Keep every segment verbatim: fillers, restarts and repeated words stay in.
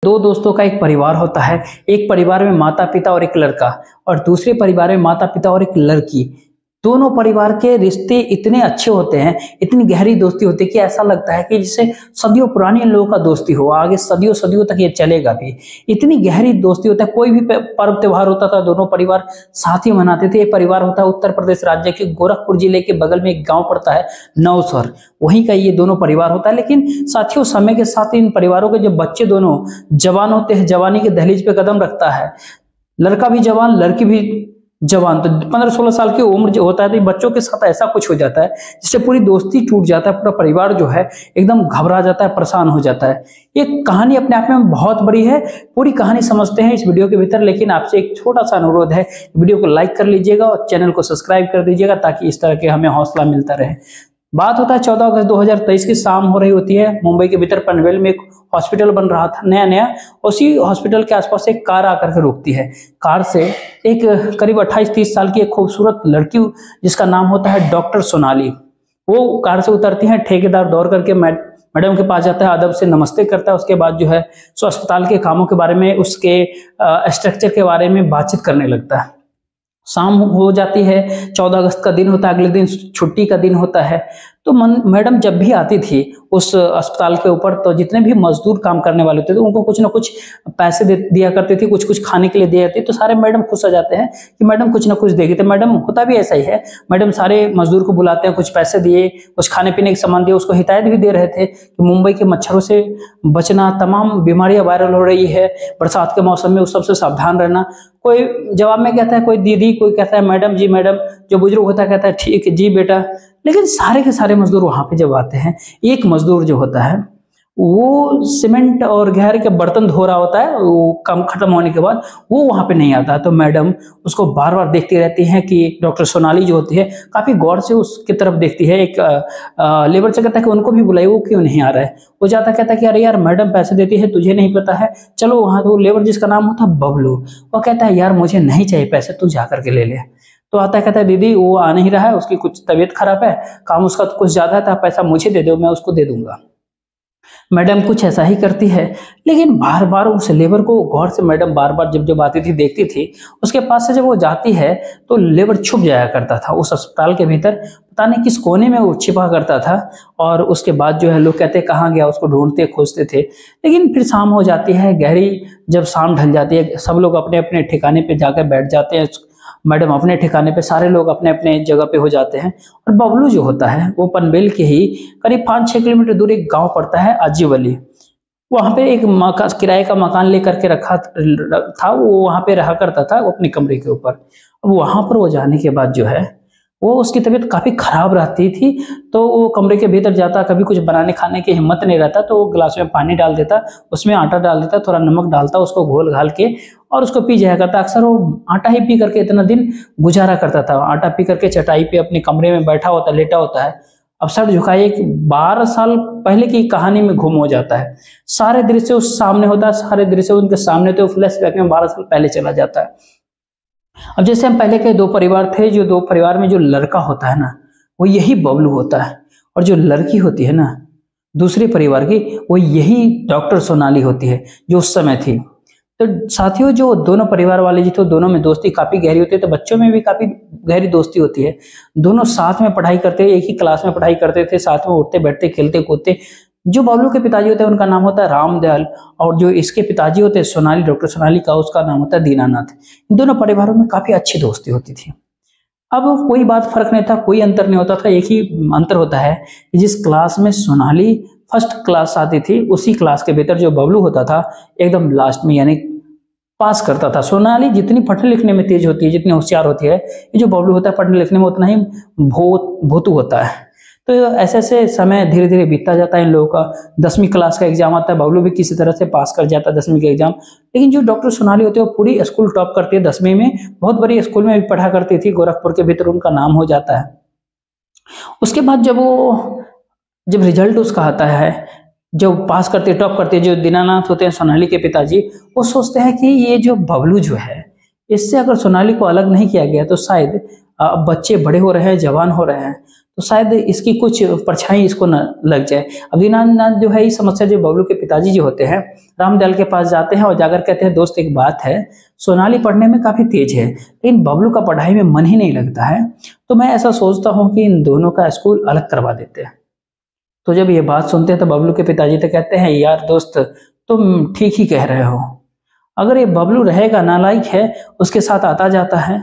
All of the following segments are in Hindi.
दो दोस्तों का एक परिवार होता है। एक परिवार में माता पिता और एक लड़का, और दूसरे परिवार में माता पिता और एक लड़की। दोनों परिवार के रिश्ते इतने अच्छे होते हैं, इतनी गहरी दोस्ती होती है कि ऐसा लगता है कि जैसे सदियों पुरानी इन लोगों का दोस्ती हो, आगे सदियों सदियों तक ये चलेगा भी। इतनी गहरी दोस्ती होता है। कोई भी पर्व त्योहार होता था दोनों परिवार साथ ही मनाते थे। ये परिवार होता है उत्तर प्रदेश राज्य के गोरखपुर जिले के बगल में एक गांव पड़ता है नौसर, वहीं का ये दोनों परिवार होता है। लेकिन साथियों, समय के साथ इन परिवारों के जब बच्चे दोनों जवान होते हैं, जवानी के दहलीज पे कदम रखता है, लड़का भी जवान लड़की भी जवान, तो पंद्रह सोलह साल की उम्र जो होता है तो बच्चों के साथ ऐसा कुछ हो जाता है जिससे पूरी दोस्ती टूट जाता है। पूरा परिवार जो है एकदम घबरा जाता है, परेशान हो जाता है। ये कहानी अपने आप में बहुत बड़ी है, पूरी कहानी समझते हैं इस वीडियो के भीतर। लेकिन आपसे एक छोटा सा अनुरोध है, वीडियो को लाइक कर लीजिएगा और चैनल को सब्सक्राइब कर दीजिएगा ताकि इस तरह के हमें हौसला मिलता रहे। बात होता है चौदह अगस्त दो हज़ार तेईस की शाम हो रही होती है। मुंबई के भीतर पनवेल में एक हॉस्पिटल बन रहा था नया नया। उसी हॉस्पिटल के आसपास एक कार आकर के रुकती है। कार से एक करीब अट्ठाईस तीस साल की एक खूबसूरत लड़की जिसका नाम होता है डॉक्टर सोनाली, वो कार से उतरती है। ठेकेदार दौड़ करके मैडम के पास जाता है, अदब से नमस्ते करता है। उसके बाद जो है सो अस्पताल के कामों के बारे में, उसके स्ट्रक्चर के बारे में बातचीत करने लगता है। शाम हो जाती है, चौदह अगस्त का दिन होता है, अगले दिन छुट्टी का दिन होता है। तो मैडम जब भी आती थी उस अस्पताल के ऊपर, तो जितने भी मजदूर काम करने वाले होते थे उनको कुछ ना कुछ पैसे दे दिया करती थी, कुछ कुछ खाने के लिए दिया करती। तो सारे मैडम खुश हो जाते हैं कि मैडम कुछ ना कुछ देगी। तो मैडम होता भी ऐसा ही है, मैडम सारे मजदूर को बुलाते हैं, कुछ पैसे दिए, कुछ खाने पीने के सामान दिए। उसको हिदायत भी दे रहे थे कि मुंबई के मच्छरों से बचना, तमाम बीमारियां वायरल हो रही है बरसात के मौसम में, उस सबसे सावधान रहना। कोई जवाब में कहता है, कोई दीदी, कोई कहता है मैडम जी मैडम, जो बुजुर्ग होता है कहता है ठीक है जी बेटा। लेकिन सारे के सारे मजदूर वहां पे जब आते हैं, एक मजदूर जो होता है वो सीमेंट और गहरे के बर्तन धो रहा होता है, वो काम खत्म होने के बाद वो वहां पे नहीं आता। तो मैडम उसको बार बार देखती रहती हैं कि डॉक्टर सोनाली जो होती है काफी गौर से उसकी तरफ देखती है। एक आ, लेबर से कहता है कि उनको भी बुलाइए, वो क्यों नहीं आ रहा है। वो जाता कहता है कि अरे यार मैडम पैसे देती है, तुझे नहीं पता है, चलो वहां। तो लेबर जिसका नाम होता है बबलू, वो कहता है यार मुझे नहीं चाहिए पैसे, तू जा करके ले ले। तो आता है कहता है दीदी वो आ नहीं रहा है, उसकी कुछ तबीयत खराब है, काम उसका कुछ ज्यादा है, तो पैसा मुझे दे दो, मैं उसको दे दूंगा। मैडम कुछ ऐसा ही करती है। लेकिन बार बार उस लेबर को गौर से मैडम बार बार जब जब आती थी देखती थी, उसके पास से जब वो जाती है तो लेबर छुप जाया करता था उस अस्पताल के भीतर, पता नहीं किस कोने में वो छिपा करता था। और उसके बाद जो है लोग कहते कहाँ गया, उसको ढूंढते खोजते थे। लेकिन फिर शाम हो जाती है, गहरी जब शाम ढल जाती है, सब लोग अपने अपने ठिकाने पे जाकर बैठ जाते हैं। मैडम अपने ठिकाने पे, सारे लोग अपने अपने जगह पे हो जाते हैं। और बबलू जो होता है वो पनवेल के ही करीब पाँच छह किलोमीटर दूर एक गांव पड़ता है अजीवली, वहां पे एक मकान, किराए का मकान लेकर के रखा था। वो वहां पे रहा करता था वो अपने कमरे के ऊपर। अब वहां पर वो जाने के बाद जो है वो उसकी तबीयत काफी खराब रहती थी। तो वो कमरे के भीतर जाता, कभी कुछ बनाने खाने की हिम्मत नहीं रहता, तो वो गिलास में पानी डाल देता, उसमें आटा डाल देता, थोड़ा नमक डालता, उसको घोल घाल के और उसको पी जाया करता। अक्सर वो आटा ही पी करके इतना दिन गुजारा करता था। आटा पी करके चटाई पे अपने कमरे में बैठा होता, लेटा होता है। अब सर झुकाए एक बारह साल पहले की कहानी में गुम हो जाता है। सारे दृश्य उस सामने होता है, सारे दृश्य उनके सामने होते, फ्लैशबैक में बारह साल पहले चला जाता है। अब जैसे हम पहले के दो परिवार थे, जो दो परिवार में जो लड़का होता है ना वो यही बबलू होता है, और जो लड़की होती है ना दूसरे परिवार की, वो यही डॉक्टर सोनाली होती है जो उस समय थी। तो साथियों, जो दोनों परिवार वाले जी थे दोनों में दोस्ती काफी गहरी होती है। तो बच्चों में भी काफी गहरी दोस्ती होती है। दोनों साथ में पढ़ाई करते, एक ही क्लास में पढ़ाई करते थे, साथ में उठते बैठते खेलते कूदते। जो बबलू के पिताजी होते हैं उनका नाम होता है रामदयाल, और जो इसके पिताजी होते हैं सोनाली, डॉक्टर सोनाली का, उसका नाम होता है दीनानाथ। इन दोनों परिवारों में काफी अच्छी दोस्ती होती थी। अब कोई बात फर्क नहीं था, कोई अंतर नहीं होता था। एक ही अंतर होता है कि जिस क्लास में सोनाली फर्स्ट क्लास आती थी, उसी क्लास के भीतर जो बबलू होता था एकदम लास्ट में, यानी पास करता था। सोनाली जितनी पढ़ने लिखने में तेज होती है, जितनी होशियार होती है, ये जो बबलू होता है पढ़ने लिखने में उतना ही भूत भूतू होता है। तो ऐसे ऐसे समय धीरे धीरे बीतता जाता है इन लोगों का। दसवीं क्लास का एग्जाम आता है, बबलू भी किसी तरह से पास कर जाता है दसवीं का एग्जाम। लेकिन जो डॉक्टर सोनाली होती है वो पूरी स्कूल टॉप करती है दसवीं में, बहुत बड़ी स्कूल में भी पढ़ा करती थी, गोरखपुर के भीतर उनका नाम हो जाता है। उसके बाद जब वो जब रिजल्ट उसका आता है, जब पास करते टॉप करते, जो दीनानाथ होते हैं सोनाली के पिताजी, वो सोचते हैं कि ये जो बबलू जो है, इससे अगर सोनाली को अलग नहीं किया गया तो शायद अब बच्चे बड़े हो रहे हैं, जवान हो रहे हैं, तो शायद इसकी कुछ परछाई इसको न लग जाए। अब दीनानाथ जो है, ये समस्या जो बबलू के पिताजी जो होते हैं रामदयाल के पास जाते हैं और जाकर कहते हैं दोस्त एक बात है, सोनाली पढ़ने में काफी तेज है लेकिन बबलू का पढ़ाई में मन ही नहीं लगता है, तो मैं ऐसा सोचता हूँ कि इन दोनों का स्कूल अलग करवा देते हैं। तो जब ये बात सुनते हैं तो बबलू के पिताजी तो कहते हैं यार दोस्त तुम ठीक ही कह रहे हो, अगर ये बबलू रहेगा नालायक है उसके साथ आता जाता है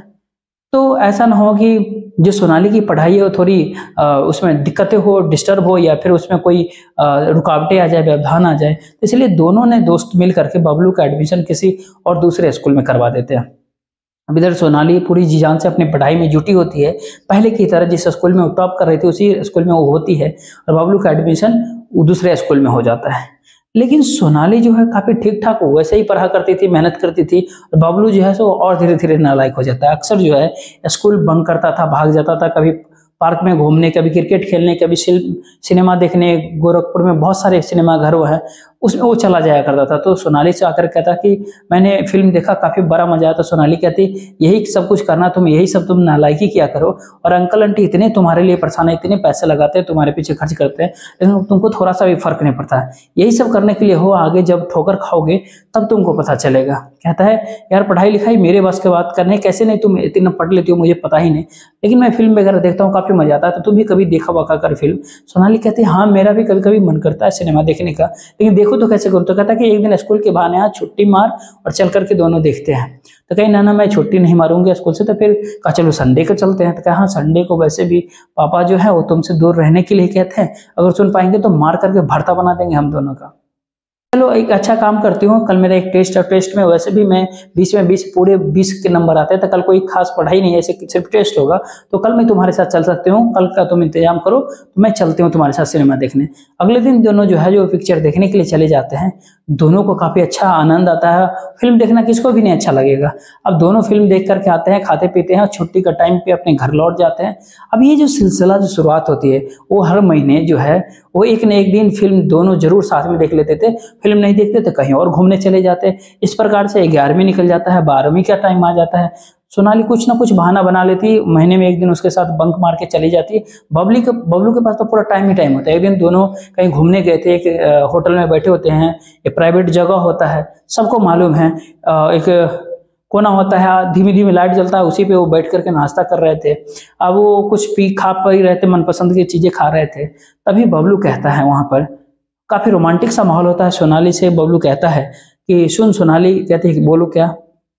तो ऐसा ना हो कि जो सोनाली की पढ़ाई है वो थोड़ी आ, उसमें दिक्कतें हो, डिस्टर्ब हो या फिर उसमें कोई रुकावटें आ जाए, व्यवधान आ जाए। तो इसलिए दोनों ने दोस्त मिल करके बबलू का एडमिशन किसी और दूसरे स्कूल में करवा देते हैं। अब इधर सोनाली पूरी जी जान से अपनी पढ़ाई में जुटी होती है, पहले की तरह जिस स्कूल में वो टॉप कर रही थी उसी स्कूल में वो होती है और बबलू का एडमिशन दूसरे स्कूल में हो जाता है। लेकिन सोनाली जो है काफी ठीक ठाक वैसे ही पढ़ा करती थी, मेहनत करती थी, और बबलू जो है सो और धीरे धीरे नालायक हो जाता है। अक्सर जो है स्कूल बंक करता था, भाग जाता था, कभी पार्क में घूमने, कभी क्रिकेट खेलने, कभी सिनेमा देखने। गोरखपुर में बहुत सारे सिनेमा घर वो है, उसमें वो चला जाया करता था। तो सोनाली से आकर कहता कि मैंने फिल्म देखा, काफी बड़ा मजा आया। तो सोनाली कहती यही सब कुछ करना, तुम यही सब तुम नालायकी किया करो, और अंकल आंटी इतने तुम्हारे लिए परेशान है, इतने पैसे लगाते हैं तुम्हारे पीछे खर्च करते हैं, लेकिन तुमको थोड़ा सा भी फर्क नहीं पड़ता है। यही सब करने के लिए हो, आगे जब ठोकर खाओगे तब तुमको पता चलेगा। कहता है यार पढ़ाई लिखाई मेरे बस के बात करने, कैसे नहीं तुम इतना पढ़ लेती हो मुझे पता ही नहीं, लेकिन मैं फिल्म वगैरह देखता हूँ, काफी मजा आता है, तो तुम भी कभी देखा वका कर फिल्म। सोनाली कहती है हाँ मेरा भी कभी कभी मन करता है सिनेमा देखने का, लेकिन देखो तो कैसे करूँ। तो कहता है कि एक दिन स्कूल के बहाने आज छुट्टी मार और चल करके दोनों देखते हैं। तो कहीं ना ना मैं छुट्टी नहीं मारूंगी स्कूल से, तो फिर कहा चलो संडे को चलते हैं। तो कहा हाँ संडे को वैसे भी पापा जो है वो तुमसे दूर रहने के लिए कहते हैं, अगर सुन पाएंगे तो मार करके भरता बना देंगे हम दोनों का। चलो एक अच्छा काम करती हूँ, कल मेरा एक टेस्ट है, टेस्ट में वैसे भी मैं बीस में बीस पूरे बीस के नंबर आते हैं, तो कल कोई खास पढ़ाई नहीं है, ऐसे सिर्फ टेस्ट होगा, तो कल मैं तुम्हारे साथ चल सकती हूँ, कल का तुम इंतजाम करो, तो मैं चलती हूँ तुम्हारे साथ सिनेमा देखने। अगले दिन दोनों जो है जो पिक्चर देखने के लिए चले जाते हैं। दोनों को काफी अच्छा आनंद आता है, फिल्म देखना किसको भी नहीं अच्छा लगेगा। अब दोनों फिल्म देख करके आते हैं, खाते पीते हैं, छुट्टी का टाइम पे अपने घर लौट जाते हैं। अब ये जो सिलसिला जो शुरुआत होती है वो हर महीने जो है वो एक न एक दिन फिल्म दोनों जरूर साथ में देख लेते थे, फिल्म नहीं देखते तो कहीं और घूमने चले जाते। इस प्रकार से ग्यारहवीं निकल जाता है, बारहवीं का टाइम आ जाता है। सोनाली कुछ ना कुछ बहाना बना लेती, महीने में एक दिन उसके साथ बंक मार के चली जाती। बबली के बबलू के पास तो पूरा टाइम ही टाइम होता है। एक दिन दोनों कहीं घूमने गए थे, एक होटल में बैठे होते हैं, एक प्राइवेट जगह होता है, सबको मालूम है, एक कोना होता है, धीमी धीमी लाइट जलता है, उसी पे वो बैठ करके नाश्ता कर रहे थे। अब वो कुछ पी खा पी रहे थे, मनपसंद की चीजें खा रहे थे। तभी बबलू कहता है, वहां पर काफी रोमांटिक सा माहौल होता है। सोनाली से बबलू कहता है कि सुन, सोनाली कहती है कि बोलो क्या,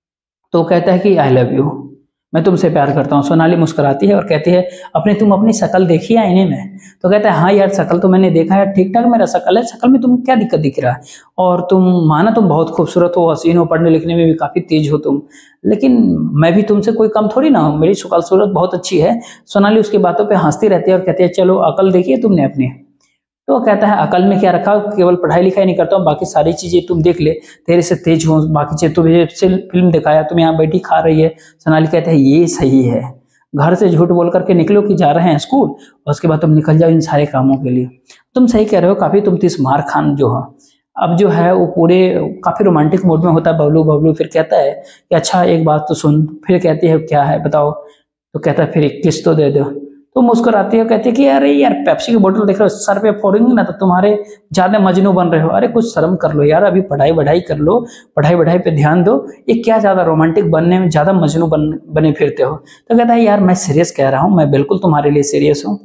तो कहता है कि आई लव यू, मैं तुमसे प्यार करता हूँ। सोनाली मुस्कुराती है और कहती है अपने तुम अपनी शक्ल देखी है आईने में। तो कहता है हाँ यार शक्ल तो मैंने देखा है, ठीक ठाक मेरा शक्ल है, शक्ल में तुम क्या दिक्कत दिख रहा है, और तुम माना तुम बहुत खूबसूरत हो, हसीन हो, पढ़ने लिखने में भी काफी तेज हो तुम, लेकिन मैं भी तुमसे कोई कम थोड़ी ना हूँ, मेरी शक्ल सूरत बहुत अच्छी है। सोनाली उसकी बातों पर हंसती रहती है और कहती है चलो अकल देखिए तुमने अपनी। तो कहता है अकल में क्या रखा, केवल पढ़ाई लिखाई नहीं करता हूँ, बाकी सारी चीजें तुम देख ले, तेरे से तेज हो, बाकी चीज तुझे फिल्म दिखाया, तुम यहाँ बैठी खा रही है। सोनाली कहते हैं ये सही है, घर से झूठ बोल करके निकलो कि जा रहे हैं स्कूल, और उसके बाद तुम निकल जाओ इन सारे कामों के लिए। तुम सही कह रहे हो, काफी तुम तीस मार खान जो है। अब जो है वो पूरे काफी रोमांटिक मूड में होता है बबलू। बबलू फिर कहता है कि अच्छा एक बात तो सुन। फिर कहती है क्या है बताओ। तो कहता है फिर एक किस्त तो दे दो। तो मुस्कुराती है, कहती है कि अरे यार पेप्सी की बोतल देख रहे हो, सर पे फोड़ेंगे ना तो तुम्हारे ज्यादा मजनू बन रहे हो, अरे कुछ शर्म कर लो यार, अभी पढ़ाई बढ़ाई कर लो, पढ़ाई बढ़ाई पे ध्यान दो, ये क्या ज्यादा रोमांटिक बनने में ज्यादा मजनू बन बने फिरते हो। तो कहता है यार मैं सीरियस कह रहा हूँ, मैं बिल्कुल तुम्हारे लिए सीरियस हूँ।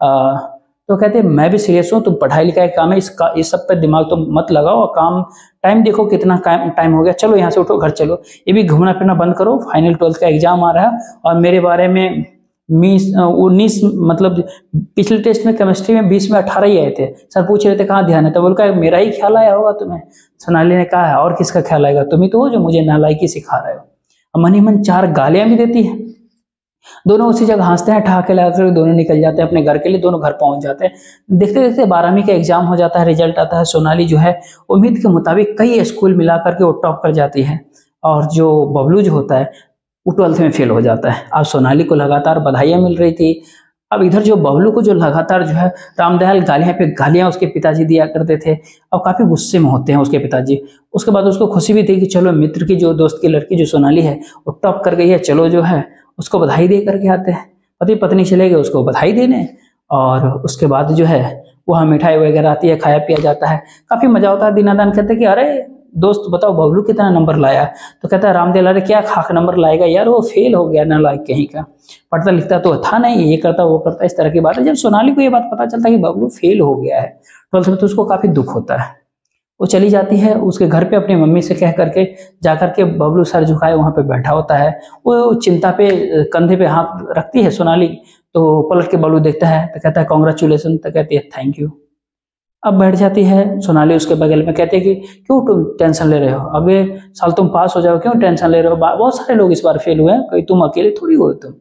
तो कहते हैं मैं भी सीरियस हूँ, तुम पढ़ाई लिखाई काम है, इसका इस सब पे दिमाग तुम मत लगाओ, और काम टाइम देखो कितना टाइम हो गया, चलो यहाँ से उठो घर चलो, ये भी घूमना फिरना बंद करो, फाइनल ट्वेल्थ का एग्जाम आ रहा है, और मेरे बारे में बीस उन्नीस मतलब पिछले टेस्ट में केमिस्ट्री में बीस में अठारह ही आए थे, सर पूछ रहे थे कहाँ ध्यान है, तो बोल मेरा ही ख्याल आया होगा तुम्हें। सोनाली ने कहा है और किसका ख्याल आएगा, तुम ही तो हो जो मुझे नालायकी सिखा रहे हो। मन ही मन चार गालियां भी देती है। दोनों उसी जगह हंसते हैं, ठहाके लगाकर दोनों निकल जाते हैं अपने घर के लिए, दोनों घर पहुंच जाते हैं। देखते देखते बारहवीं का एग्जाम हो जाता है, रिजल्ट आता है। सोनाली जो है उम्मीद के मुताबिक कई स्कूल मिला करके वो टॉप कर जाती है, और जो बबलू जो होता है वो ट्वेल्थ में फेल हो जाता है। अब सोनाली को लगातार बधाइयां मिल रही थी। अब इधर जो बबलू को जो लगातार जो है रामदयाल गालियां पे गालियां उसके पिताजी दिया करते थे, अब काफी गुस्से में होते हैं उसके पिताजी। उसके बाद उसको खुशी भी थी कि चलो मित्र की जो दोस्त की लड़की जो सोनाली है वो टॉप कर गई है, चलो जो है उसको बधाई दे करके आते हैं। पति पत्नी चले गए उसको बधाई देने, और उसके बाद जो है वहाँ मिठाई वगैरह आती है, खाया पिया जाता है, काफी मजा होता है। दीनानाथ कहते हैं कि अरे दोस्त बताओ बबलू कितना नंबर लाया, तो कहता है रामदयाल अरे क्या खाक नंबर लाएगा यार, वो फेल हो गया ना, लायक कहीं का, पढ़ता लिखता तो था नहीं, ये करता वो करता, इस तरह की बात है। जब सोनाली को ये बात पता चलता है कि बबलू फेल हो गया है ट्वेल्थ में, तो उसको काफी दुख होता है। वो चली जाती है उसके घर पे अपनी मम्मी से कह करके, जा करके बबलू सर झुकाए वहां पे बैठा होता है, वो चिंता पे कंधे पे हाथ रखती है सोनाली, तो पलट के बबलू देखता है तो कहता है कॉन्ग्रेचुलेसन, तो कहती है थैंक यू। अब बैठ जाती है सोनाली उसके बगल में, कहती है कि क्यों तुम टेंशन ले रहे हो, अगले साल तुम पास हो जाओ, क्यों टेंशन ले रहे हो, बहुत सारे लोग इस बार फेल हुए हैं, कोई तुम अकेले थोड़ी हो तुम।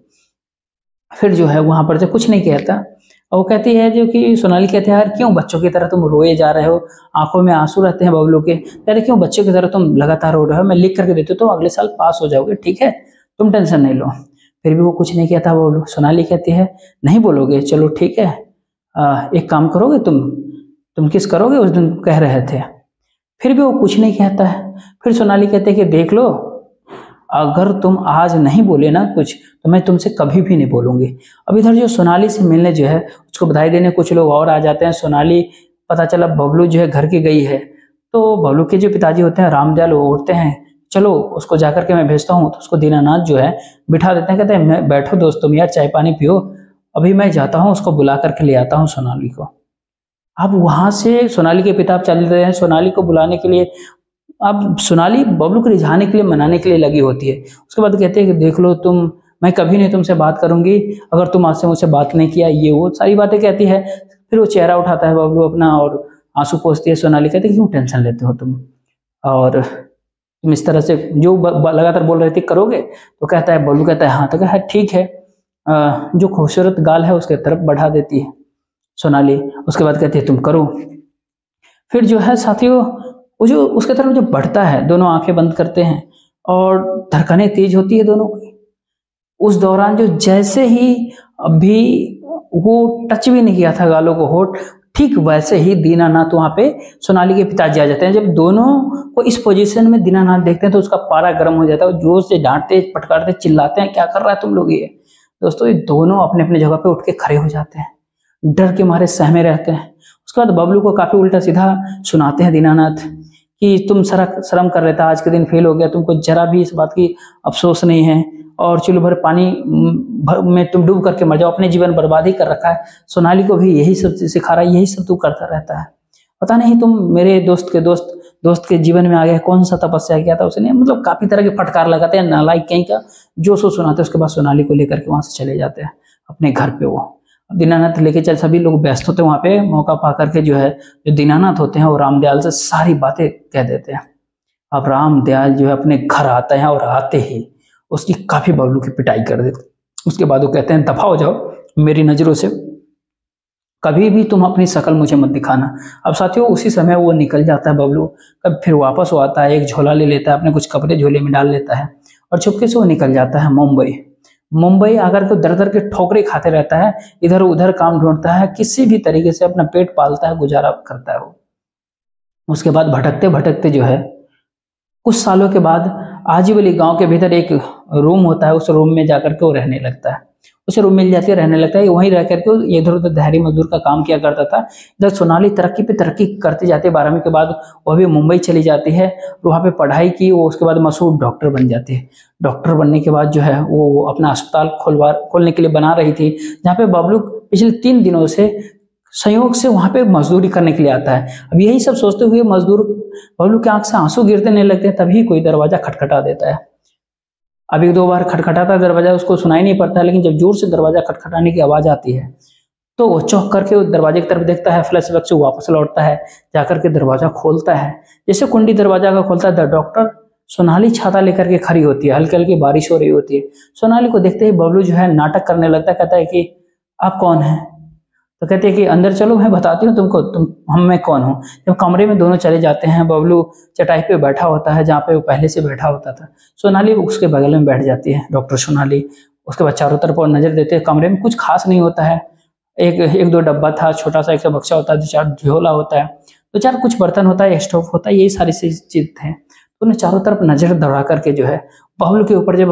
फिर जो है वहां पर जो कुछ नहीं कहता, और वो कहती है जो कि सोनाली कहते हैं यार क्यों बच्चों की तरह तुम रोए जा रहे हो, आंखों में आंसू रहते हैं बबलू के, अरे क्यों बच्चों की तरह तुम लगातार रो रहे हो, मैं लिख करके देती हूँ, तुम अगले साल पास हो जाओगे, ठीक है, तुम टेंशन नहीं लो। फिर भी वो कुछ नहीं कहता बबलू। सोनाली कहती है नहीं बोलोगे, चलो ठीक है, आ, एक काम करोगे तुम तुम किस करोगे, उस दिन कह रहे थे। फिर भी वो कुछ नहीं कहता है। फिर सोनाली कहते हैं कि देख लो, अगर तुम आज नहीं बोले ना कुछ, तो मैं तुमसे कभी भी नहीं बोलूंगी। अब इधर जो सोनाली से मिलने जो है उसको बधाई देने कुछ लोग और आ जाते हैं। सोनाली पता चला बबलू जो है घर की गई है, तो बबलू के जो पिताजी होते हैं रामदयाल, वो उठते हैं, चलो उसको जाकर के मैं भेजता हूँ। तो उसको दीनानाथ जो है बिठा देते हैं, कहते हैं मैं बैठो दोस्त तुम यार, चाय पानी पियो, अभी मैं जाता हूँ उसको बुला करके ले आता हूँ सोनाली को। अब वहां से सोनाली के पिता चल रहे हैं सोनाली को बुलाने के लिए। अब सोनाली बबलू को रिझाने के लिए, मनाने के लिए लगी होती है। उसके बाद कहते हैं कि देख लो तुम, मैं कभी नहीं तुमसे बात करूंगी अगर तुम आज से मुझसे बात नहीं किया, ये वो सारी बातें कहती है। फिर वो चेहरा उठाता है बबलू अपना और आंसू पोंछती है। सोनाली कहती है क्यों टेंशन लेते हो तुम, और तुम इस तरह से जो लगातार बोल रहे थे करोगे, तो कहता है बबलू कहता है हाँ, तो कहता है ठीक है। जो खूबसूरत गाल है उसके तरफ बढ़ा देती है सोनाली। उसके बाद कहती है तुम करो। फिर जो है साथियों वो जो उसके तरफ जो बढ़ता है, दोनों आंखें बंद करते हैं और धड़कनें तेज होती है दोनों की। उस दौरान जो जैसे ही अभी वो टच भी नहीं किया था गालों को होठ, ठीक वैसे ही दीनानाथ वहां पे सोनाली के पिताजी आ जाते हैं। जब दोनों को इस पोजीशन में दीनानाथ देखते हैं तो उसका पारा गर्म हो जाता है, जोर से डांटते पटकारते चिल्लाते हैं क्या कर रहा है तुम लोग ये। दोस्तों ये दोनों अपने अपने जगह पे उठ के खड़े हो जाते हैं, डर के मारे सहमे रहते हैं। उसके बाद बबलू को काफी उल्टा सीधा सुनाते हैं दीनानाथ कि तुम सरा शर्म कर रहे थे, आज के दिन फेल हो गया, तुमको जरा भी इस बात की अफसोस नहीं है, और चुल्लू भर पानी भर में तुम डूब करके मर जाओ, अपने जीवन बर्बाद ही कर रखा है। सोनाली को भी यही सब सिखा रहा है, यही सब तू करता रहता है, पता नहीं तुम मेरे दोस्त के दोस्त दोस्त के जीवन में आ गया, कौन सा तपस्या किया था उसने। मतलब काफी तरह के फटकार लगाते हैं, नालायक कहीं का जो सो सुनाते हैं। उसके बाद सोनाली को लेकर के वहां से चले जाते हैं अपने घर पे। वो दीनानाथ लेके चल, सभी लोग व्यस्त होते हैं वहां पे। मौका पा करके जो है जो दीनानाथ होते हैं वो रामदयाल से सारी बातें कह देते हैं। अब रामदयाल जो है अपने घर आते हैं और आते ही उसकी काफी बबलू की पिटाई कर देते। उसके बाद वो कहते हैं दफा हो जाओ मेरी नजरों से, कभी भी तुम अपनी शकल मुझे मत दिखाना। अब साथियों उसी समय वो निकल जाता है बबलू, कब फिर वापस वो आता है, एक झोला ले लेता है, अपने कुछ कपड़े झोले में डाल लेता है और चुपके से वो निकल जाता है मुंबई। मुंबई आकर के दर दर के ठोकरे खाते रहता है, इधर उधर काम ढूंढता है, किसी भी तरीके से अपना पेट पालता है, गुजारा करता है वो। उसके बाद भटकते भटकते जो है कुछ सालों के बाद आजीवली गांव के भीतर एक रूम होता है, उस रूम में जाकर के वो रहने लगता है। उसे रूम मिल जाती है, रहने लगता है, वहीं रह करके इधर उधर दिहाड़ी मजदूर का काम किया करता था। इधर सोनाली तरक्की पे तरक्की करती जाती है। बारहवीं के बाद वह भी मुंबई चली जाती है, वहाँ पे पढ़ाई की। वो उसके बाद मशहूर डॉक्टर बन जाती है। डॉक्टर बनने के बाद जो है वो अपना अस्पताल खोलवा खोलने के लिए बना रही थी, जहाँ पे बबलू पिछले तीन दिनों से संयोग से वहां पे मजदूरी करने के लिए आता है। अब यही सब सोचते हुए मजदूर बबलू की आंख से आंसू गिरते नहीं लगते, तभी कोई दरवाजा खटखटा देता है। अब एक दो बार खटखटाता दरवाजा, उसको सुनाई नहीं पड़ता है, लेकिन जब जोर से दरवाजा खटखटाने की आवाज आती है तो वो चौंक करके उस दरवाजे की तरफ देखता है, फ्लैशबैक से वापस लौटता है, जाकर के दरवाजा खोलता है। जैसे कुंडी दरवाजा का खोलता है, डॉक्टर सोनाली छाता लेकर के खड़ी होती है, हल्की हल्की बारिश हो रही होती है। सोनाली को देखते ही बबलू जो है नाटक करने लगता है, कहता है कि आप कौन है? तो कहते हैं कि अंदर चलो मैं बताती हूँ तुमको, तुम हम मैं कौन हूँ। जब कमरे में दोनों चले जाते हैं, बबलू चटाई पे बैठा होता है जहाँ पे वो पहले से बैठा होता था। सोनाली उसके बगल में बैठ जाती है, डॉक्टर सोनाली। उसके बाद चारों तरफ और नजर देते हैं। कमरे में कुछ खास नहीं होता है, एक एक दो डब्बा था, छोटा सा एक सा बक्सा होता है, दो चार झोला होता है, दो चार कुछ बर्तन होता है, स्टोव होता है, यही सारी चीज थे। तो उन्हें चारों तरफ नजर दौड़ा करके जो है बबलू के ऊपर जब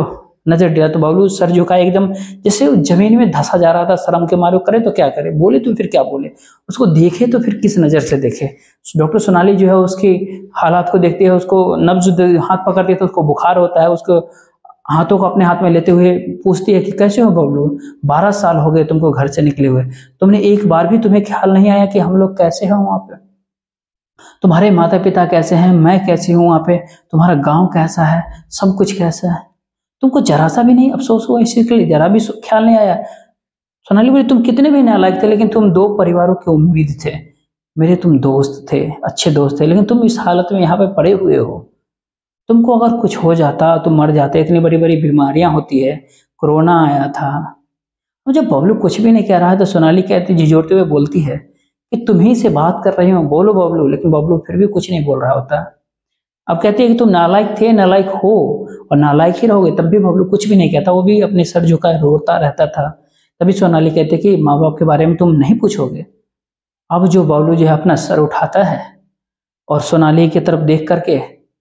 नजर दिया तो बबलू सर झुका एकदम, जैसे वो जमीन में धंसा जा रहा था शर्म के मारे। करे तो क्या करे, बोले तो फिर क्या बोले, उसको देखे तो फिर किस नजर से देखे। डॉक्टर सोनाली जो है उसकी हालात को देखती है, उसको नब्ज हाथ पकड़ती है तो उसको बुखार होता है, उसको हाथों को अपने हाथ में लेते हुए पूछती है कि कैसे हो बबलू, बारह साल हो गए तुमको घर से निकले हुए, तुमने एक बार भी तुम्हें ख्याल नहीं आया कि हम लोग कैसे हैं वहां पे, तुम्हारे माता पिता कैसे हैं, मैं कैसी हूँ वहां पे, तुम्हारा गांव कैसा है, सब कुछ कैसा है, तुमको जरा सा भी नहीं अफसोस हुआ इस चीज के लिए, जरा भी ख्याल नहीं आया। सोनाली बोली तुम कितने भी नालायक थे लेकिन तुम दो परिवारों की उम्मीद थे, मेरे तुम दोस्त थे, अच्छे दोस्त थे, लेकिन तुम इस हालत में यहाँ पे पड़े हुए हो। तुमको अगर कुछ हो जाता, तुम मर जाते, इतनी बड़ी बड़ी बीमारियां होती है, कोरोना आया था। और जब बबलू कुछ भी नहीं कह रहा है तो सोनाली कहती झिझोड़ते हुए बोलती है कि तुम ही से बात कर रही हो, बोलो बबलू, लेकिन बबलू फिर भी कुछ नहीं बोल रहा होता। अब कहती है कि तुम नालायक थे, नालायक हो और नालायक ही रहोगे, तब भी बबलू कुछ भी नहीं कहता, वो भी अपने सर झुकाए रोता रहता था। तभी सोनाली कहती कि माँ बाप के बारे में तुम नहीं पूछोगे। अब जो बबलू जो है अपना सर उठाता है और सोनाली की तरफ देख करके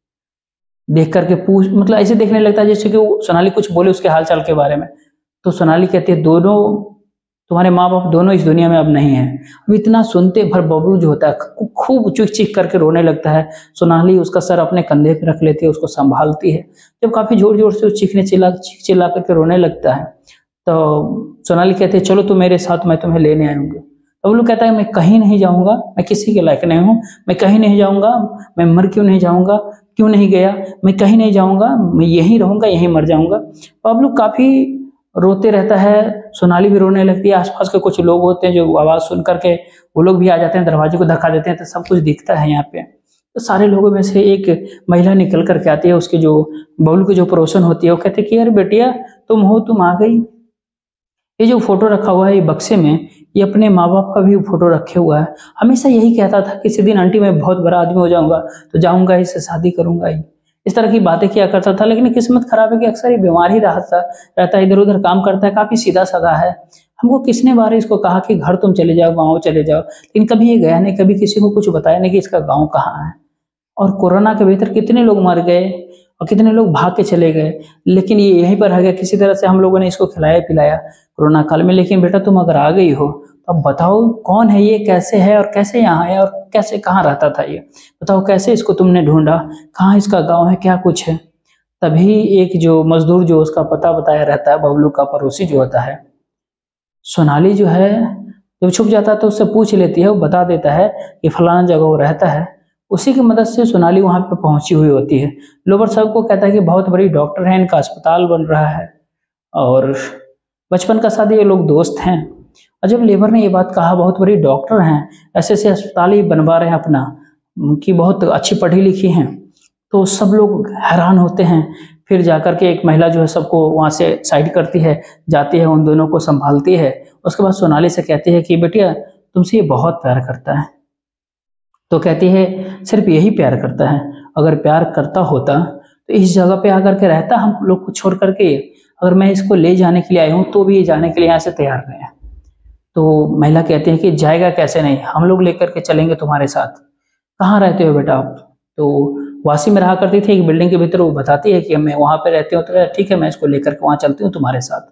देख करके पूछ मतलब ऐसे देखने लगता है जैसे कि वो सोनाली कुछ बोले उसके हालचाल के बारे में। तो सोनाली कहती है दोनों, तुम्हारे माँ बाप दोनों इस दुनिया में अब नहीं है। अब इतना सुनते भर बबलू जो होता है खूब चीख चीख करके रोने लगता है। सोनाली उसका सर अपने कंधे पे रख लेती है, उसको संभालती है। जब काफी जोर जोर से वो चीखने चिल्ला चीख चिल्ला करके रोने लगता है तो सोनाली कहती है चलो तुम मेरे साथ, मैं तुम्हें लेने आऊंगी। बबलू कहता है मैं कहीं नहीं जाऊंगा, मैं किसी के लायक नहीं हूँ, मैं कहीं नहीं जाऊंगा, मैं मर क्यों नहीं जाऊंगा, क्यों नहीं गया, मैं कहीं नहीं जाऊंगा, मैं यहीं रहूंगा, यहीं मर जाऊंगा। बबलू काफी रोते रहता है, सोनाली भी रोने लगती है। आसपास के कुछ लोग होते हैं जो आवाज सुन करके वो लोग भी आ जाते हैं, दरवाजे को धक्का देते हैं तो सब कुछ दिखता है यहाँ पे। तो सारे लोगों में से एक महिला निकल करके आती है, उसकी जो बबलू की जो पड़ोसन होती है वो कहते कि अरे बेटिया तुम हो, तुम आ गई। ये जो फोटो रखा हुआ है ये बक्से में, ये अपने माँ बाप का भी फोटो रखे हुआ है। हमेशा यही कहता था किसी दिन आंटी मैं बहुत बड़ा आदमी हो जाऊंगा तो जाऊंगा इससे शादी करूंगा ही, इस तरह की बातें किया करता था। लेकिन किस्मत खराब है कि अक्सर ये बीमार ही रहता रहता है, इधर उधर काम करता है, काफी सीधा साधा है। हमको किसने बार इसको कहा कि घर तुम चले जाओ, गाँव चले जाओ, लेकिन कभी ये गया नहीं, कभी किसी को कुछ बताया नहीं कि इसका गाँव कहाँ है। और कोरोना के भीतर कितने लोग मर गए और कितने लोग भाग के चले गए, लेकिन ये यहीं पर रह गया। किसी तरह से हम लोगों ने इसको खिलाया पिलाया कोरोना काल में। लेकिन बेटा तुम अगर आ गई हो तो अब बताओ कौन है ये, कैसे है और कैसे यहाँ है और कैसे कहाँ रहता था ये, बताओ कैसे इसको तुमने ढूंढा, कहाँ इसका गांव है, क्या कुछ है। तभी एक जो मजदूर जो उसका पता बताया रहता है, बबलू का पड़ोसी जो होता है, सोनाली जो है जब छुप जाता है तो उससे पूछ लेती है, वो बता देता है कि फलाना जगह वो रहता है। उसी की मदद से सोनाली वहां पे पहुंची हुई होती है। लोबर साहब को कहता है कि बहुत बड़ी डॉक्टर है, इनका अस्पताल बन रहा है और बचपन का साथ ये लोग दोस्त हैं। और जब लेबर ने ये बात कहा बहुत बड़ी डॉक्टर हैं, ऐसे ऐसे अस्पताल ही बनवा रहे हैं अपना, उनकी बहुत अच्छी पढ़ी लिखी हैं, तो सब लोग हैरान होते हैं। फिर जाकर के एक महिला जो है सबको वहाँ से साइड करती है, जाती है, उन दोनों को संभालती है। उसके बाद सोनाली से कहती है कि बेटिया तुमसे ये बहुत प्यार करता है। तो कहती है सिर्फ यही प्यार करता है, अगर प्यार करता होता तो इस जगह पे आकर के रहता हम लोग को छोड़ करके। अगर मैं इसको ले जाने के लिए आई हूँ तो भी ये जाने के लिए यहाँ से तैयार नहीं है। तो महिला कहती है कि जाएगा कैसे नहीं, हम लोग लेकर के चलेंगे तुम्हारे साथ। कहाँ रहते हो बेटा आप? तो वासी में रहा करती थी एक बिल्डिंग के भीतर, वो बताती है कि मैं वहां पे रहती हूँ। तो ठीक है मैं इसको लेकर के वहां चलती हूँ तुम्हारे साथ।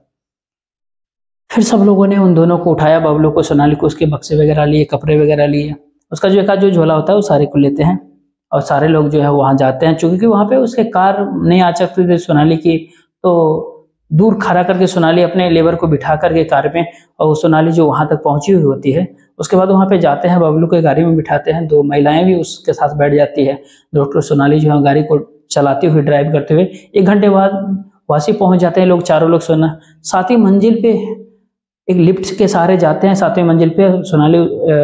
फिर सब लोगों ने उन दोनों को उठाया, बबलू को, सोनाली को, उसके बक्से वगैरह लिए, कपड़े वगैरह लिए, उसका जो एक जो झोला होता है वो सारे को लेते हैं और सारे लोग जो है वहां जाते हैं। चूंकि वहां पे उसके कार नहीं आ सकती थी सोनाली की, तो दूर खड़ा करके सोनाली अपने लेबर को बिठा करके कार में, और सोनाली जो वहां तक पहुंची हुई होती है उसके बाद वहां पे जाते हैं, बबलू को गाड़ी में बिठाते हैं। दो महिलाएं भी उसके साथ बैठ जाती है। डॉक्टर सोनाली जो है गाड़ी को चलाते हुए, ड्राइव करते हुए एक घंटे बाद वासी पहुंच जाते हैं लोग, चारों लोग। सोना सातवीं मंजिल पे एक लिफ्ट के सहारे जाते हैं। सातवीं मंजिल पे सोनाली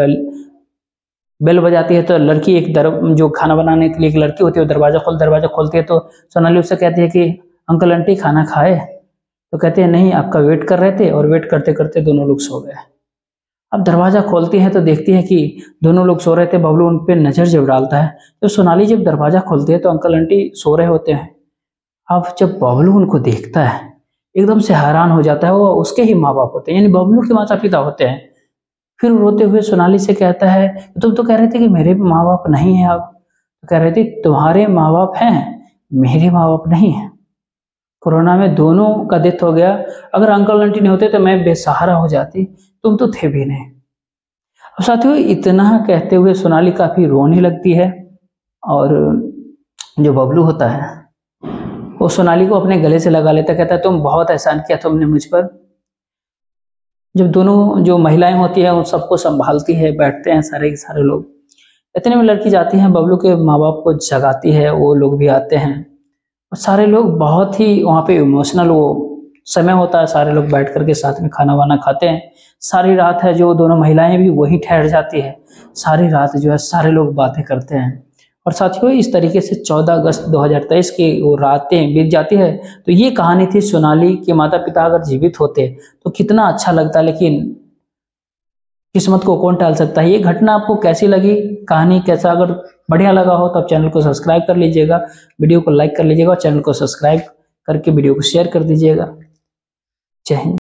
बेल बजाती है तो लड़की एक दर जो खाना बनाने के लिए एक लड़की होती है वो दरवाजा खोल दरवाजा खोलती है। तो सोनाली उससे कहती है कि अंकल आंटी खाना खाए? तो कहते हैं नहीं, आपका वेट कर रहे थे, और वेट करते करते दोनों लोग सो गए। अब दरवाजा खोलती है तो देखती है कि दोनों लोग सो रहे थे। बबलू उन पे नजर जब डालता है तो सोनाली जब दरवाजा खोलती है तो अंकल आंटी सो रहे होते हैं। अब जब बबलू उनको देखता है एकदम से हैरान हो जाता है, वो उसके ही माँ बाप होते हैं, यानी बबलू के माता पिता होते हैं। फिर रोते हुए सोनाली से कहता है तुम तो कह रहे थे कि मेरे माँ बाप नहीं है, अब तो कह रहे थे तुम्हारे माँ बाप हैं, मेरे माँ बाप नहीं है। कोरोना में दोनों का डेथ हो गया। अगर अंकल आंटी नहीं होते तो मैं बेसहारा हो जाती, तुम तो थे भी नहीं। अब साथियों इतना कहते हुए सोनाली काफी रोने लगती है और जो बबलू होता है वो सोनाली को अपने गले से लगा लेता, कहता है तुम बहुत एहसान किया तुमने मुझ पर। जब दोनों जो महिलाएं होती हैं उन सबको संभालती है, बैठते हैं सारे के सारे लोग। इतने में लड़की जाती है, बबलू के माँ बाप को जगाती है, वो लोग भी आते हैं और सारे लोग बहुत ही वहाँ पे इमोशनल वो समय होता है, सारे लोग बैठ करके साथ में खाना वाना खाते हैं। सारी रात है जो दोनों महिलाएं भी वहीं ठहर जाती है, सारी रात जो है सारे लोग बातें करते हैं। और साथियों इस तरीके से चौदह अगस्त दो हज़ार तेईस की वो रातें बीत जाती है। तो ये कहानी थी सोनाली के माता पिता अगर जीवित होते तो कितना अच्छा लगता, लेकिन किस्मत को कौन टाल सकता है। ये घटना आपको कैसी लगी, कहानी कैसा, अगर बढ़िया लगा हो तो आप चैनल को सब्सक्राइब कर लीजिएगा, वीडियो को लाइक कर लीजिएगा और चैनल को सब्सक्राइब करके वीडियो को शेयर कर दीजिएगा। जय हिंद।